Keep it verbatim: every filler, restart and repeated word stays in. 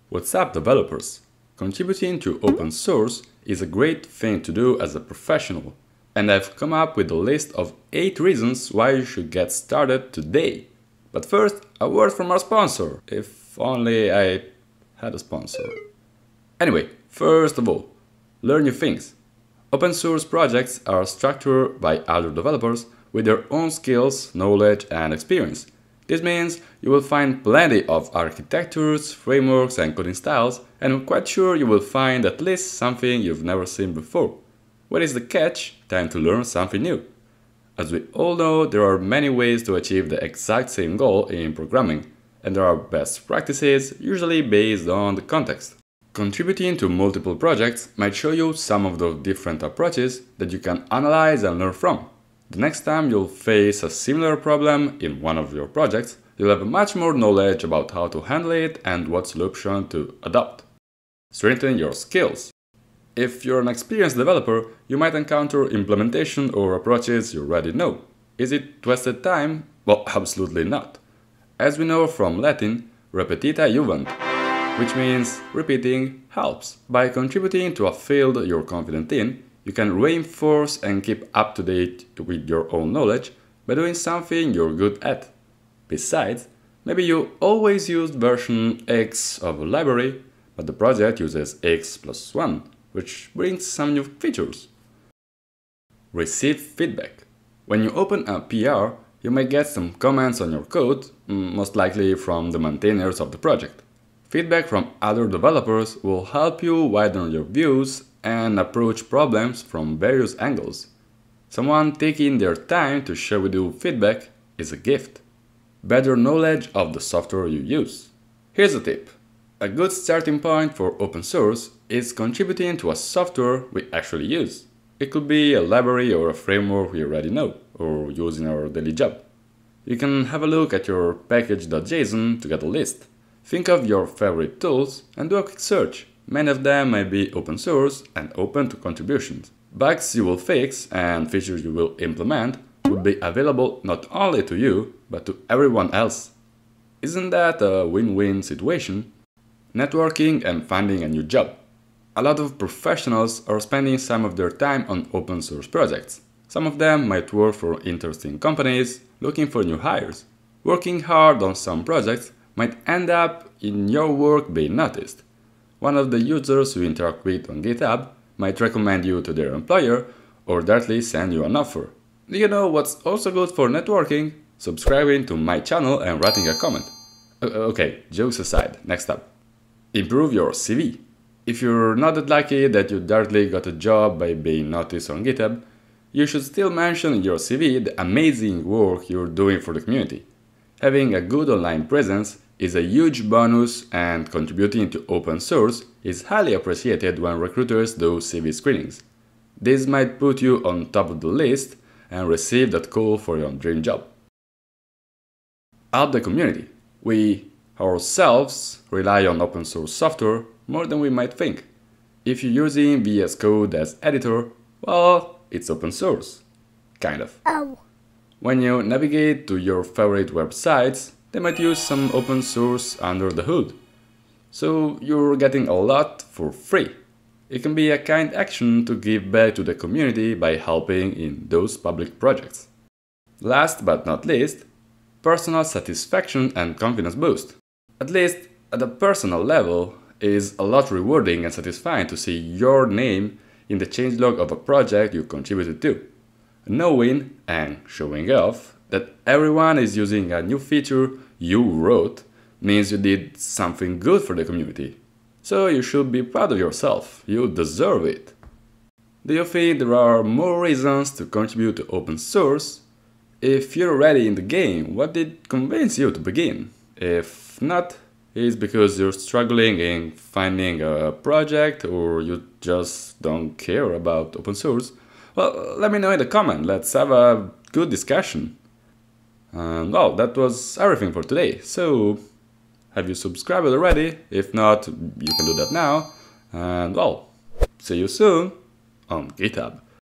What's up, developers? Contributing to open source is a great thing to do as a professional, and I've come up with a list of eight reasons why you should get started today. But first, a word from our sponsor, if only I had a sponsor. Anyway, first of all, learn new things. Open source projects are structured by other developers with their own skills, knowledge, and experience. This means you will find plenty of architectures, frameworks, and coding styles, and I'm quite sure you will find at least something you've never seen before. What is the catch? Time to learn something new. As we all know, there are many ways to achieve the exact same goal in programming, and there are best practices, usually based on the context. Contributing to multiple projects might show you some of the different approaches that you can analyze and learn from. The next time you'll face a similar problem in one of your projects, you'll have much more knowledge about how to handle it and what solution to adopt. Strengthen your skills. If you're an experienced developer, you might encounter implementation or approaches you already know. Is it wasted time? Well, absolutely not. As we know from Latin, repetita iuvant, which means repeating helps. By contributing to a field you're confident in, you can reinforce and keep up to date with your own knowledge by doing something you're good at. Besides, maybe you always used version X of a library, but the project uses X plus one, which brings some new features. Receive feedback. When you open a P R, you may get some comments on your code, most likely from the maintainers of the project. Feedback from other developers will help you widen your views and approach problems from various angles. Someone taking their time to share with you feedback is a gift. Better knowledge of the software you use. Here's a tip. A good starting point for open source is contributing to a software we actually use. It could be a library or a framework we already know, or use in our daily job. You can have a look at your package.json to get a list. Think of your favorite tools and do a quick search. Many of them may be open source and open to contributions. Bugs you will fix and features you will implement will be available not only to you, but to everyone else. Isn't that a win-win situation? Networking and finding a new job. A lot of professionals are spending some of their time on open source projects. Some of them might work for interesting companies, looking for new hires. Working hard on some projects might end up in your work being noticed. One of the users you interact with on GitHub might recommend you to their employer or directly send you an offer. Do you know what's also good for networking? Subscribing to my channel and writing a comment. Okay, jokes aside, next up. Improve your C V. If you're not that lucky that you directly got a job by being noticed on GitHub, you should still mention in your C V the amazing work you're doing for the community. Having a good online presence is a huge bonus, and contributing to open source is highly appreciated when recruiters do C V screenings. This might put you on top of the list and receive that call for your dream job. Help the community. We ourselves rely on open source software more than we might think. If you're using V S Code as editor, well, it's open source. Kind of. Oh. When you navigate to your favorite websites, they might use some open source under the hood. So you're getting a lot for free. It can be a kind action to give back to the community by helping in those public projects. Last but not least, personal satisfaction and confidence boost. At least at a personal level, it is a lot rewarding and satisfying to see your name in the changelog of a project you contributed to. Knowing and showing off that everyone is using a new feature you wrote means you did something good for the community. So you should be proud of yourself. You deserve it. Do you think there are more reasons to contribute to open source? If you're already in the game, what did convince you to begin? If not, it's because you're struggling in finding a project or you just don't care about open source. Well, let me know in the comment. Let's have a good discussion. And well, that was everything for today. So, have you subscribed already? If not, you can do that now. And well, see you soon on GitHub.